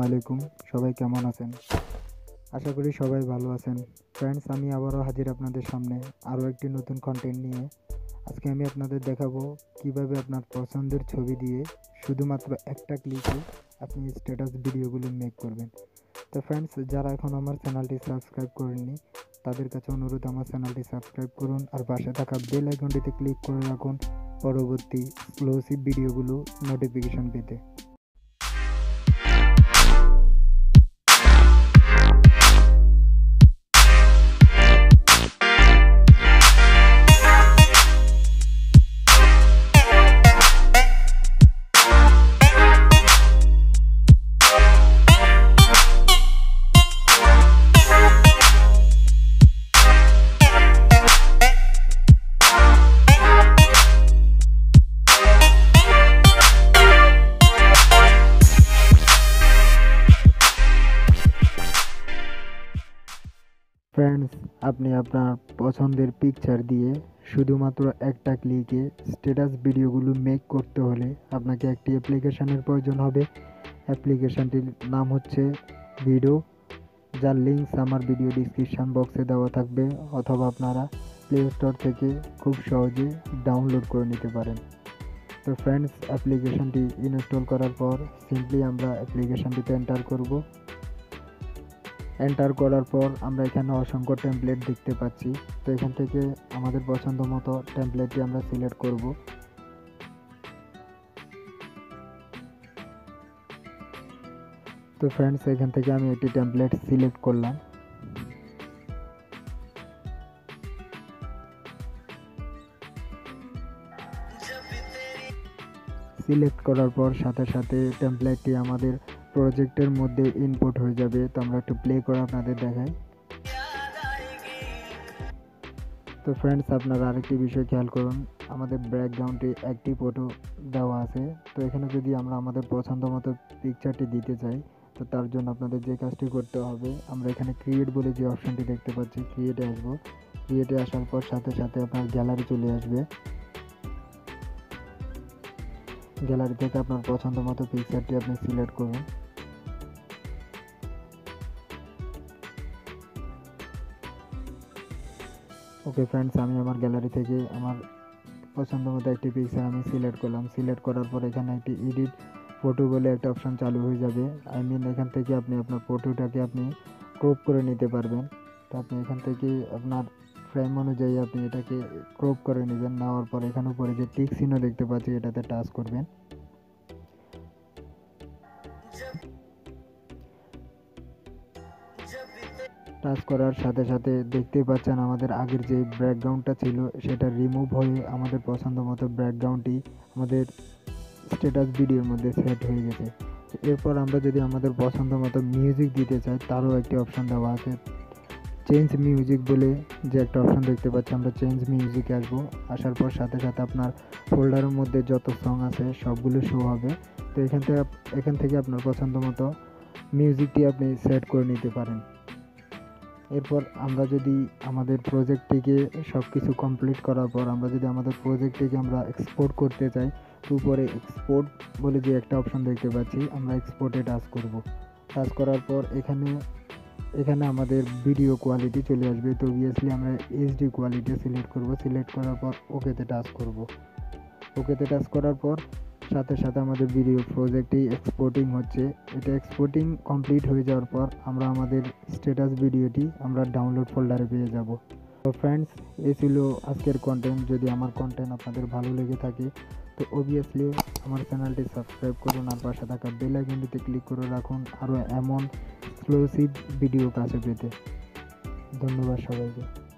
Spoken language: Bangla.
আলাইকুম, সবাই কেমন আছেন? আশা করি সবাই ভালো আছেন। ফ্রেন্ডস, আমি আবারও হাজির আপনাদের সামনে আরও একটি নতুন কন্টেন্ট নিয়ে। আজকে আমি আপনাদের দেখাবো কিভাবে আপনার পছন্দের ছবি দিয়ে শুধুমাত্র একটা ক্লিকে আপনি স্ট্যাটাস ভিডিওগুলো মেক করবেন। তো ফ্রেন্ডস, যারা এখন আমার চ্যানেলটি সাবস্ক্রাইব করেননি তাদের কাছে অনুরোধ, আমার চ্যানেলটি সাবস্ক্রাইব করুন আর পাশে থাকা বেল আইকনটিতে ক্লিক করে রাখুন পরবর্তী এক্সক্লুসিভ ভিডিওগুলো নোটিফিকেশন পেতে। ফ্রেন্ডস, আপনি আপনার পছন্দের পিকচার দিয়ে শুধুমাত্র একটা ক্লিকে স্ট্যাটাস ভিডিওগুলো মেক করতে হলে আপনাকে একটি অ্যাপ্লিকেশনের প্রয়োজন হবে। অ্যাপ্লিকেশনটির নাম হচ্ছে ভিডিও, যার লিঙ্কস আমার ভিডিও ডিসক্রিপশান বক্সে দেওয়া থাকবে, অথবা আপনারা প্লে স্টোর থেকে খুব সহজে ডাউনলোড করে নিতে পারেন। তো ফ্রেন্ডস, অ্যাপ্লিকেশনটি ইনস্টল করার পর সিম্পলি আমরা অ্যাপ্লিকেশনটিতে এন্টার করার পর আমরা এখানে অসংখ্য টেমপ্লেট দেখতে পাচ্ছি। তো এখান থেকে আমাদের পছন্দ মতো টেমপ্লেটটি আমরা সিলেক্ট করব। তো ফ্রেন্ডস, এখান থেকে আমি একটি টেমপ্লেট সিলেক্ট করলাম। সিলেক্ট করার পর সাথে সাথে টেমপ্লেটটি আমাদের প্রজেক্টের মধ্যে ইনপুট হয়ে যাবে। তো আমরা একটু প্লে করে আপনাদের দেখাই। তো ফ্রেন্ডস, আপনারা আরেকটি বিষয় খেয়াল করুন, আমাদের ব্যাকগ্রাউন্ডে একটি ফটো দেওয়া আছে। তো এখানে যদি আমরা আমাদের পছন্দ মতো পিকচারটি দিতে চাই, তো তার জন্য আপনাদের যে কাজটি করতে হবে, আমরা এখানে ক্রিয়েট বলে যে অপশানটি দেখতে পাচ্ছি, ক্রিয়েটে আসবো। ক্রিয়েটে আসার পর সাথে সাথে আপনার গ্যালারি চলে আসবে। গ্যালারি থেকে আপনার পছন্দ মতো পিকচারটি আপনি সিলেক্ট করুন। ওকে ফ্রেন্ডস, আমি আমার গ্যালারি থেকে আমার পছন্দ মতো একটি পিকচার আমি সিলেক্ট করলাম। সিলেক্ট করার পর এখানে একটি এডিট ফটো বলে একটা অপশান চালু হয়ে যাবে। এখান থেকে আপনি আপনার ফটোটাকে আপনি ক্রপ করে নিতে পারবেন। তো আপনি এখান থেকে আপনার ফ্রেম অনুযায়ী আপনি এটাকে ক্রপ করে নেবেন। নেওয়ার পর এখানে উপরে যে টিক চিহ্ন দেখতে পাচ্ছি, এটাতে টাচ করবেন। টাচ করার সাথে সাথে দেখতেই পাচ্ছেন আমাদের আগের যে ব্যাকগ্রাউন্ডটা ছিল সেটা রিমুভ হয়ে আমাদের পছন্দ মতো ব্যাকগ্রাউন্ডটি আমাদের স্ট্যাটাস ভিডিওর মধ্যে সেট হয়ে গেছে। এরপর আমরা যদি আমাদের পছন্দ মতো মিউজিক দিতে চাই, তারও একটি অপশান দেওয়া আছে, চেঞ্জ মিউজিক বলে যে একটা অপশান দেখতে পাচ্ছি। আমরা চেঞ্জ মিউজিকে আসবো। আসার পর সাথে সাথে আপনার ফোল্ডারের মধ্যে যত সং আছে সবগুলো শো হবে। তো এখান থেকে আপনার পছন্দ মতো মিউজিকটি আপনি সেট করে নিতে পারেন। এরপর আমরা যদি আমাদের প্রজেক্টটিকে সব কিছু কমপ্লিট করার পর আমরা যদি আমাদের প্রজেক্টটিকে আমরা এক্সপোর্ট করতে চাই, তো উপরে এক্সপোর্ট বলে যে একটা অপশান দেখতে পাচ্ছি, আমরা এক্সপোর্টে টাচ করব। টাচ করার পর এখানে আমাদের ভিডিও কোয়ালিটি চলে আসবে। তো অবভিয়াসলি আমরা এইচডি কোয়ালিটি সিলেক্ট করব। সিলেক্ট করার পর ওকেতে টাচ করব। ওকেতে টাচ করার পর সাথে সাথে আমাদের ভিডিও প্রজেক্টটি এক্সপোর্টিং হচ্ছে। এটা এক্সপোর্টিং কমপ্লিট হয়ে যাওয়ার পর আমরা আমাদের স্ট্যাটাস ভিডিওটি আমরা ডাউনলোড ফোল্ডারে পেয়ে যাব। তো ফ্রেন্ডস, এই ছিল আজকের কন্টেন্ট। যদি আমার কন্টেন্ট আপনাদের ভালো লেগে থাকে তো অবভিয়াসলি আমার চ্যানেলটি সাবস্ক্রাইব করুন আর পাশে থাকা বেল আইকনটিতে ক্লিক করে রাখুন আরও এমন এক্সক্লুসিভ ভিডিও কাছে পেতে। ধন্যবাদ সবাইকে।